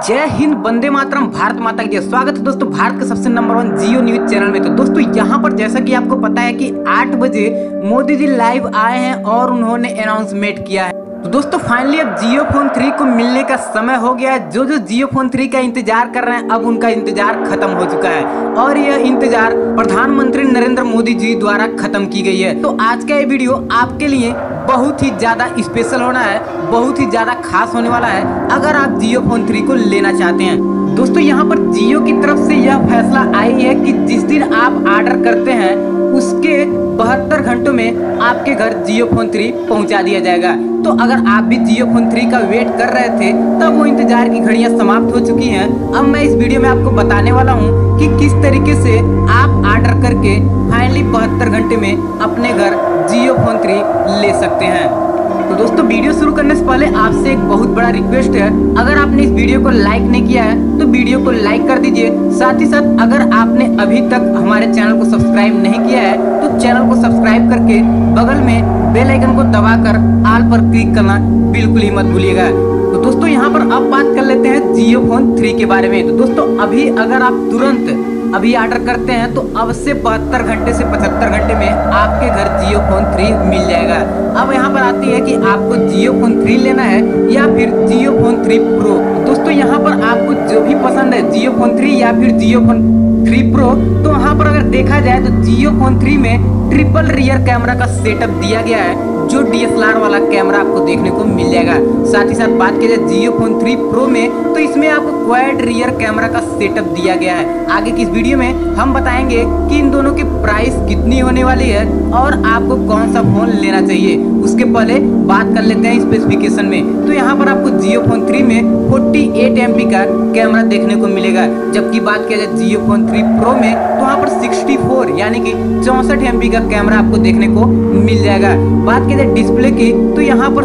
जय हिंद, वंदे मातरम, भारत माता की जय। स्वागत है दोस्तों भारत के सबसे नंबर 1 जियो न्यूज चैनल में। तो दोस्तों यहाँ पर जैसा कि आपको पता है कि 8 बजे मोदी जी लाइव आए हैं और उन्होंने अनाउंसमेंट किया है। तो दोस्तों फाइनली अब जियो फोन 3 को मिलने का समय हो गया है। जो जियो फोन 3 का इंतजार कर रहे हैं अब उनका इंतजार खत्म हो चुका है और यह इंतजार प्रधानमंत्री नरेंद्र मोदी जी द्वारा खत्म की गई है। तो आज का ये वीडियो आपके लिए बहुत ही ज्यादा स्पेशल होना है, बहुत ही ज्यादा खास होने वाला है अगर आप जियो फोन 3 को लेना चाहते हैं। दोस्तों यहाँ पर जियो की तरफ से यह फैसला आई है कि जिस दिन आप ऑर्डर करते हैं उसके 72 घंटों में आपके घर जियो फोन 3 पहुंचा दिया जाएगा। तो अगर आप भी जियो फोन 3 का वेट कर रहे थे तब वो इंतजार की घड़ियां समाप्त हो चुकी हैं। अब मैं इस वीडियो में आपको बताने वाला हूं कि किस तरीके से आप ऑर्डर करके फाइनली 72 घंटे में अपने घर जियो फोन 3 ले सकते हैं। तो दोस्तों वीडियो शुरू करने से पहले आपसे एक बहुत बड़ा रिक्वेस्ट है, अगर आपने इस वीडियो को लाइक नहीं किया है तो वीडियो को लाइक कर दीजिए। साथ ही साथ अगर आपने अभी तक हमारे चैनल को सब्सक्राइब नहीं किया है तो चैनल को सब्सक्राइब करके बगल में बेल आइकन को दबाकर ऑल पर क्लिक करना बिल्कुल ही मत भूलिएगा। तो दोस्तों यहाँ पर अब बात कर लेते हैं जियो फोन 3 के बारे में। तो दोस्तों अभी अगर आप तुरंत अभी ऑर्डर करते हैं तो अब से 72 घंटे से 75 घंटे में आपके घर जियो फोन 3 मिल जाएगा। अब यहाँ पर आती है कि आपको जियो फोन 3 लेना है या फिर जियो फोन 3 प्रो। दोस्तों यहाँ पर आपको जो भी पसंद है जियो फोन 3 या फिर जियो फोन 3 प्रो, तो वहाँ पर अगर देखा जाए तो जियो फोन 3 में ट्रिपल रियर कैमरा का सेटअप दिया गया है जो DSLR वाला कैमरा आपको देखने को मिल जाएगा। साथ ही साथ बात की जाए जियो फोन 3 प्रो में तो इसमें आपको क्वाड रियर कैमरा का सेटअप दिया गया है। आगे की इस वीडियो में हम बताएंगे कि इन दोनों की प्राइस कितनी होने वाली है और आपको कौन सा फोन लेना चाहिए। उसके पहले बात कर लेते हैं स्पेसिफिकेशन में। तो यहाँ पर आपको जियो फोन 3 में 48 MP का कैमरा देखने को मिलेगा, जबकि बात किया जाए जियो फोन 3 प्रो में तो वहाँ पर 64 यानी कि 64 MP का कैमरा आपको देखने को मिल जाएगा। बात की जाए डिस्प्ले की तो यहाँ पर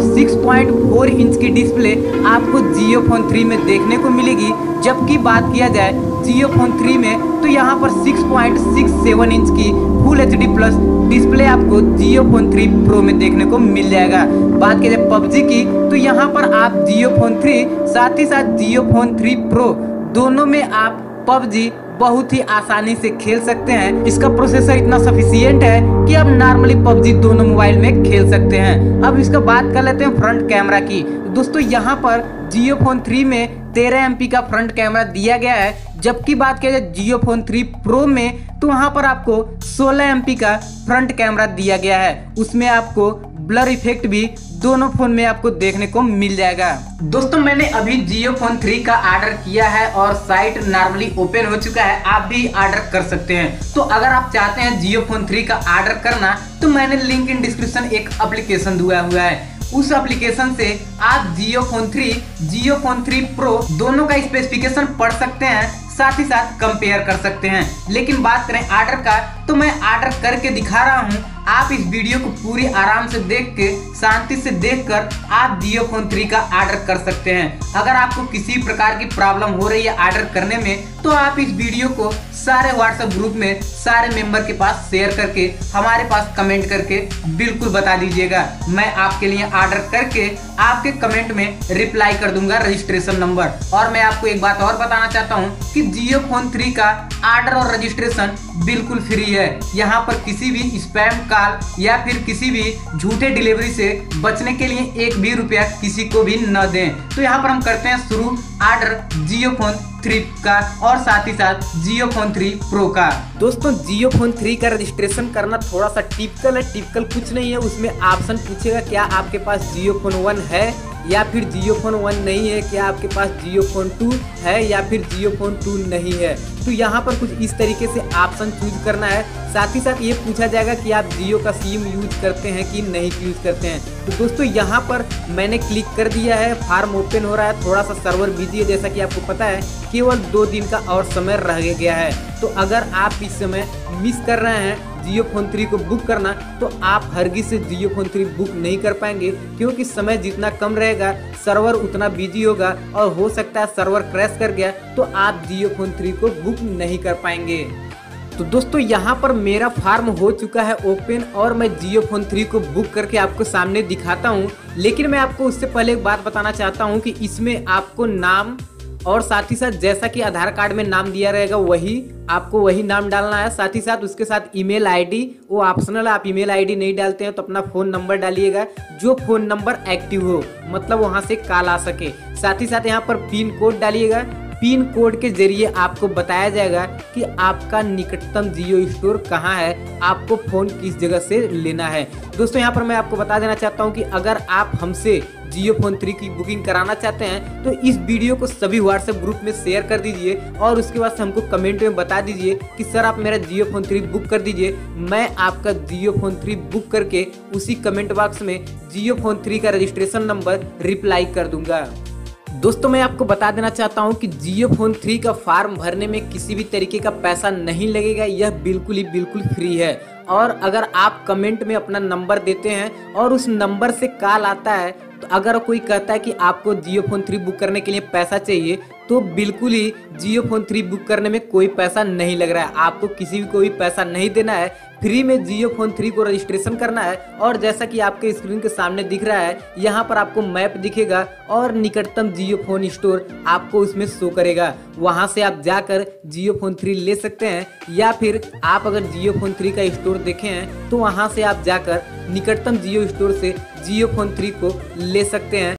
6.4 इंच की डिस्प्ले आपको जियो फोन 3 में देखने को मिलेगी, जबकि बात किया जाए जियो फोन 3 में तो यहाँ पर 6.67 इंच की फुल HD प्लस डिस्प्ले आपको जियो फोन 3 प्रो में देखने को मिल जाएगा। बात की जाए PUBG की तो यहाँ पर आप जियो फोन 3 साथ ही साथ जियो फोन 3 प्रो दोनों में आप PUBG बहुत ही आसानी से खेल सकते हैं। इसका प्रोसेसर इतना सफिशिएंट है कि आप नॉर्मली PUBG दोनों मोबाइल में खेल सकते हैं। अब इसका बात कर लेते हैं फ्रंट कैमरा की। दोस्तों यहाँ पर जियो फोन 3 में 13 MP का फ्रंट कैमरा दिया गया है, जबकि बात किया जाए जियो फोन 3 प्रो में तो वहाँ पर आपको 16 MP का फ्रंट कैमरा दिया गया है। उसमें आपको ब्लर इफेक्ट भी दोनों फोन में आपको देखने को मिल जाएगा। दोस्तों मैंने अभी जियो फोन 3 का ऑर्डर किया है और साइट नॉर्मली ओपन हो चुका है, आप भी ऑर्डर कर सकते हैं। तो अगर आप चाहते हैं जियो फोन 3 का ऑर्डर करना तो मैंने लिंक इन डिस्क्रिप्शन एक एप्लीकेशन दिया हुआ है, उस एप्लीकेशन से आप Jio phone 3, Jio phone 3 pro दोनों का स्पेसिफिकेशन पढ़ सकते हैं, साथ ही साथ कंपेयर कर सकते हैं। लेकिन बात करें ऑर्डर का तो मैं ऑर्डर करके दिखा रहा हूं, आप इस वीडियो को पूरी आराम से देख के शांति से देखकर आप जियो फोन 3 का ऑर्डर कर सकते हैं। अगर आपको किसी प्रकार की प्रॉब्लम हो रही है ऑर्डर करने में तो आप इस वीडियो को सारे व्हाट्सएप ग्रुप में सारे मेंबर के पास शेयर करके हमारे पास कमेंट करके बिल्कुल बता दीजिएगा। मैं आपके लिए ऑर्डर करके आपके कमेंट में रिप्लाई कर दूंगा रजिस्ट्रेशन नंबर। और मैं आपको एक बात और बताना चाहता हूँ कि जियो फोन 3 का ऑर्डर और रजिस्ट्रेशन बिल्कुल फ्री है। यहाँ पर किसी भी स्पैम कॉल या फिर किसी भी झूठे डिलीवरी से बचने के लिए 1 भी रुपया किसी को भी न दें। तो यहाँ पर हम करते हैं शुरू ऑर्डर जियो फोन 3 का और साथ ही साथ जियो फोन 3 प्रो का। दोस्तों जियो फोन 3 का रजिस्ट्रेशन करना थोड़ा सा टिपिकल है, टिपिकल कुछ नहीं है। उसमें ऑप्शन पूछेगा क्या आपके पास जियो फोन 1 है या फिर जियो फोन 1 नहीं है, क्या आपके पास जियो फोन 2 है या फिर जियो फोन 2 नहीं है। तो यहाँ पर कुछ इस तरीके से ऑप्शन चूज करना है। साथ ही साथ ये पूछा जाएगा कि आप जियो का सिम यूज करते हैं कि नहीं यूज करते हैं। तो दोस्तों यहाँ पर मैंने क्लिक कर दिया है, फॉर्म ओपन हो रहा है, थोड़ा सा सर्वर बिजी है जैसा कि आपको पता है, केवल 2 दिन का और समय रह गया है। तो अगर आप इस समय मिस कर रहे हैं जियो फोन 3 को बुक करना तो आप हरगिज से जियो फोन 3 बुक नहीं कर पाएंगे, क्योंकि समय जितना कम रहेगा सर्वर उतना बिजी होगा और हो सकता है सर्वर क्रैश कर गया तो आप जियो फोन 3 को बुक नहीं कर पाएंगे। तो दोस्तों यहाँ पर मेरा फार्म हो चुका है ओपन और मैं जियो फोन 3 को बुक करके आपको सामने दिखाता हूँ। लेकिन मैं आपको उससे पहले एक बात बताना चाहता हूँ कि इसमें आपको नाम और साथ ही साथ जैसा कि आधार कार्ड में नाम दिया रहेगा वही आपको वही नाम डालना है। साथ ही साथ उसके साथ ईमेल आईडी वो ऑप्शनल है, आप ईमेल आईडी नहीं डालते हैं तो अपना फ़ोन नंबर डालिएगा जो फ़ोन नंबर एक्टिव हो, मतलब वहाँ से कॉल आ सके। साथ ही साथ यहाँ पर पिन कोड डालिएगा। पिन कोड के जरिए आपको बताया जाएगा कि आपका निकटतम जियो स्टोर कहाँ है, आपको फ़ोन किस जगह से लेना है। दोस्तों यहाँ पर मैं आपको बता देना चाहता हूँ कि अगर आप हमसे जियो फोन 3 की बुकिंग कराना चाहते हैं तो इस वीडियो को सभी व्हाट्सएप ग्रुप में शेयर कर दीजिए और उसके बाद से हमको कमेंट में बता दीजिए कि सर आप मेरा जियो फोन 3 बुक कर दीजिए। मैं आपका जियो फोन 3 बुक करके उसी कमेंट बॉक्स में जियो फोन 3 का रजिस्ट्रेशन नंबर रिप्लाई कर दूंगा। दोस्तों मैं आपको बता देना चाहता हूं कि जियो फोन 3 का फॉर्म भरने में किसी भी तरीके का पैसा नहीं लगेगा, यह बिल्कुल फ्री है। और अगर आप कमेंट में अपना नंबर देते हैं और उस नंबर से कॉल आता है तो अगर कोई कहता है कि आपको जियो फोन 3 बुक करने के लिए पैसा चाहिए तो बिल्कुल ही जियो फोन 3 बुक करने में कोई पैसा नहीं लग रहा है, आपको किसी भी कोई पैसा नहीं देना है। फ्री में जियो फोन 3 को रजिस्ट्रेशन करना है और जैसा कि आपके स्क्रीन के सामने दिख रहा है यहाँ पर आपको मैप दिखेगा और निकटतम जियो फोन स्टोर आपको उसमें शो करेगा, वहाँ से आप जाकर जियो फोन 3 ले सकते हैं। या फिर आप अगर जियो फोन 3 का स्टोर देखे हैं तो वहाँ से आप जाकर निकटतम जियो स्टोर से जियो फोन 3 को ले सकते हैं।